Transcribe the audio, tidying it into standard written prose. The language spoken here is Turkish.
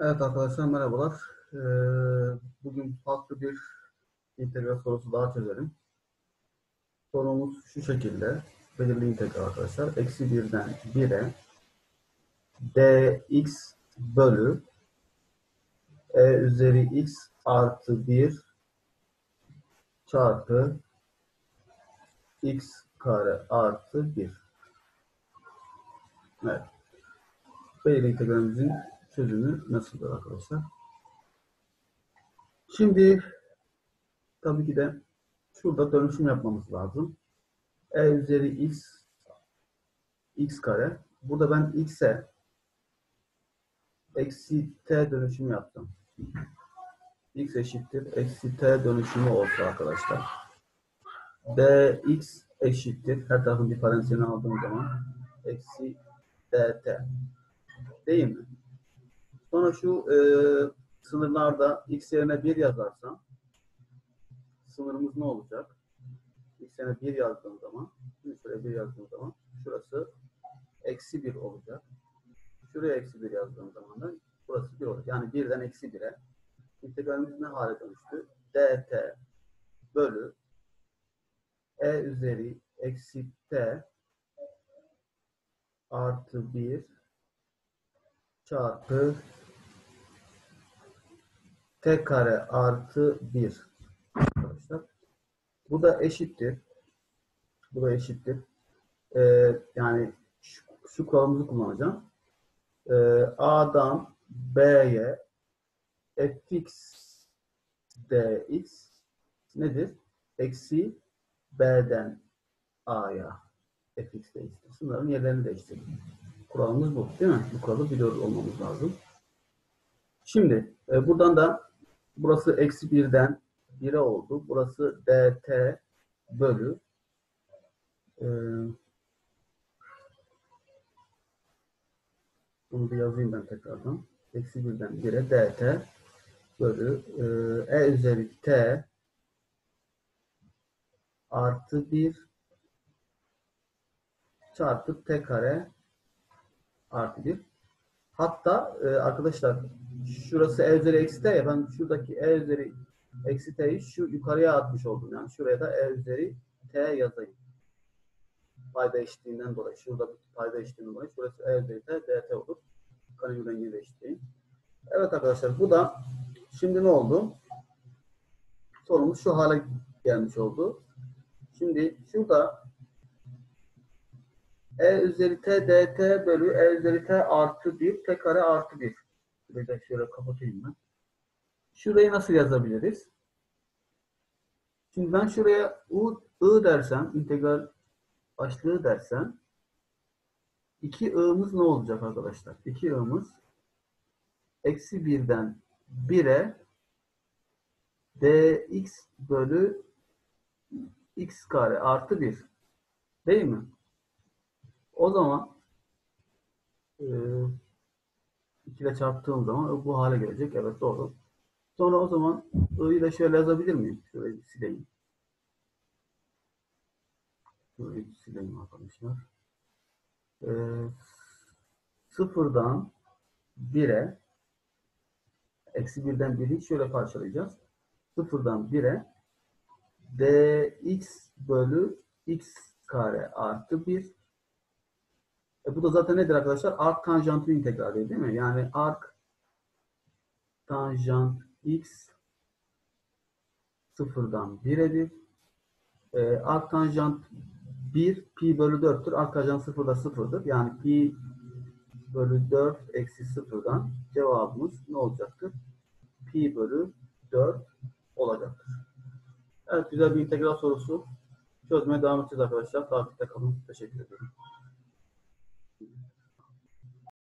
Evet arkadaşlar merhabalar. Bugün farklı bir integral sorusu daha çözelim. Sorumuz şu şekilde. Belirli integral arkadaşlar. Eksi 1'den 1'e dx bölü üzeri x artı 1 çarpı x kare artı 1. Evet. Belirli integralimizin çözümü nasıldır arkadaşlar? Şimdi tabii ki de şurada dönüşüm yapmamız lazım. Üzeri x kare. Burada ben x'e eksi t dönüşümü yaptım. X eşittir eksi t dönüşümü olsa arkadaşlar. Dx eşittir. Her tarafın diferansiyelini aldığım zaman eksi dt. Değil mi? Sonra şu sınırlarda x yerine 1 yazarsam sınırımız ne olacak? X yerine 1 yazdığım zaman şuraya 1 yazdığım zaman şurası eksi 1 olacak. Şuraya eksi 1 yazdığım zaman da burası 1 olacak. Yani 1'den eksi 1'e integralimiz ne hale dönüştü? Dt bölü üzeri eksi t artı 1 çarpı t kare artı 1 arkadaşlar. Bu da eşittir. Bu da eşittir. Yani şu kuralımızı kullanacağım. A'dan B'ye fx dx nedir? Eksi B'den A'ya fx dx. Sınırların yerlerini değiştirdik. Kuralımız bu. Değil mi? Bu kuralı biliyor olmamız lazım. Şimdi buradan da burası eksi 1'den 1'e oldu. Burası dt bölü bunu bir yazayım ben tekrardan. Eksi 1'den 1'e dt bölü üzeri t artı 1 çarpı t kare artı 1. Hatta arkadaşlar şurası üzeri eksi t ya, ben şuradaki üzeri eksi t'yi şu yukarıya atmış oldum. Yani şuraya da üzeri t yazayım. Payda eşitliğinden dolayı. Şurada payda eşitliğinden dolayı. Şurası üzeri t dt olur. Karenin rengini değiştireyim. Evet arkadaşlar, bu da şimdi ne oldu? Sorumuz şu hale gelmiş oldu. Şimdi şurada üzeri t dt bölü üzeri t artı 1 t kare artı 1. Şurayı da şöyle kapatayım ben. Şurayı nasıl yazabiliriz? Şimdi ben şuraya I dersem, integral başlığı dersem 2i'miz ne olacak arkadaşlar? 2i'miz eksi 1'den 1'e dx bölü x kare artı 1. Değil mi? O zaman 2 ile çarptığım zaman bu hale gelecek. Evet, doğru. Sonra o zaman i'yi de şöyle yazabilir miyim? Şöyle bir sileyim. Şöyle bir sileyim arkadaşlar. Sıfırdan 1'e eksi 1'den 1'i şöyle parçalayacağız. Sıfırdan 1'e dx bölü x kare artı 1. Bu da zaten nedir arkadaşlar? Arc tanjantı integrali değil mi? Yani arc tanjant x sıfırdan 1'edir. Arc tanjant 1 pi bölü 4'tür. Arc tanjant 0 da 0'dır. Yani pi bölü 4 eksi 0'dan cevabımız ne olacaktır? Pi bölü 4 olacaktır. Evet, güzel bir integral sorusu. Çözmeye devam edeceğiz arkadaşlar. Takipte kalın. Teşekkür ederim.